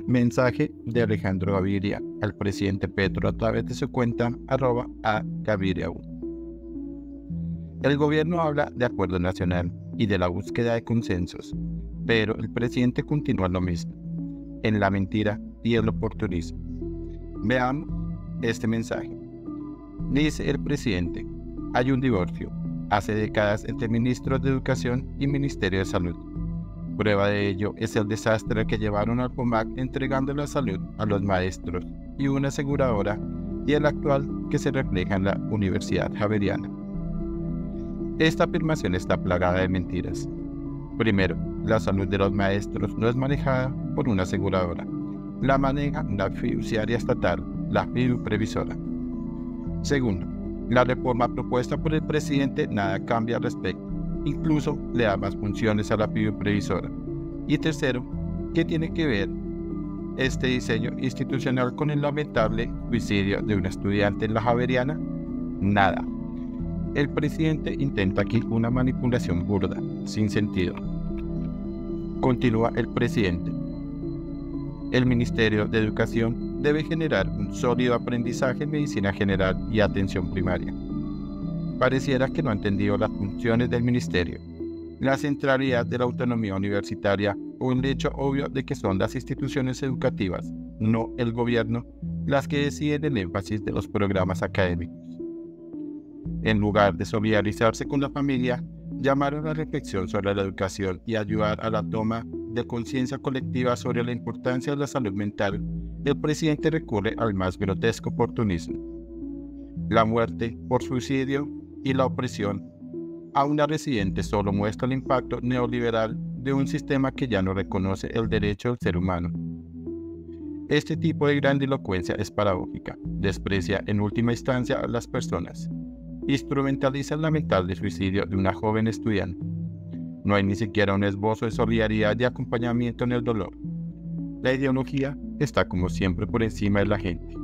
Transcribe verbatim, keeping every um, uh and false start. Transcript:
Mensaje de Alejandro Gaviria al presidente Petro a través de su cuenta arroba a Gaviria uno. El gobierno habla de acuerdo nacional y de la búsqueda de consensos, pero el presidente continúa en lo mismo, en la mentira y el oportunismo. Veamos este mensaje. Dice el presidente: hay un divorcio hace décadas entre ministros de Educación y Ministerio de Salud. Prueba de ello es el desastre que llevaron al POMAC entregando la salud a los maestros y una aseguradora, y el actual que se refleja en la Universidad Javeriana. Esta afirmación está plagada de mentiras. Primero, la salud de los maestros no es manejada por una aseguradora. La maneja una fiduciaria estatal, la FIDU Previsora. Segundo, la reforma propuesta por el presidente nada cambia al respecto. Incluso le da más funciones a la FIDU Previsora. Y tercero, ¿qué tiene que ver este diseño institucional con el lamentable suicidio de una estudiante en la Javeriana? Nada. El presidente intenta aquí una manipulación burda, sin sentido. Continúa el presidente. El Ministerio de Educación debe generar un sólido aprendizaje en medicina general y atención primaria. Pareciera que no ha entendido las funciones del ministerio, la centralidad de la autonomía universitaria o el hecho obvio de que son las instituciones educativas, no el gobierno, las que deciden el énfasis de los programas académicos. En lugar de solidarizarse con la familia, llamar a la reflexión sobre la educación y ayudar a la toma de conciencia colectiva sobre la importancia de la salud mental, el presidente recurre al más grotesco oportunismo. La muerte por suicidio y la opresión a una residente solo muestra el impacto neoliberal de un sistema que ya no reconoce el derecho del ser humano. Este tipo de grandilocuencia es paradójica, desprecia en última instancia a las personas, instrumentaliza el lamentable suicidio de una joven estudiante. No hay ni siquiera un esbozo de solidaridad y acompañamiento en el dolor. La ideología está como siempre por encima de la gente.